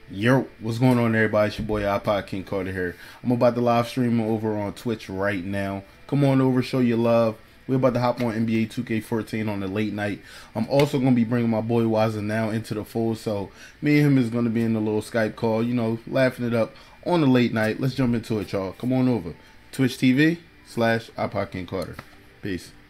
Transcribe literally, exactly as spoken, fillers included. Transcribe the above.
Yo, what's going on, everybody? It's your boy iPodKingCarter here. I'm about to live stream over on Twitch right now. Come on over, show your love. We're about to hop on N B A two K fourteen on the late night. I'm also going to be bringing my boy Waza now into the fold, so me and him is going to be in a little Skype call, you know, laughing it up on the late night. Let's jump into it, y'all. Come on over. Twitch T V slash iPodKingCarter. Peace.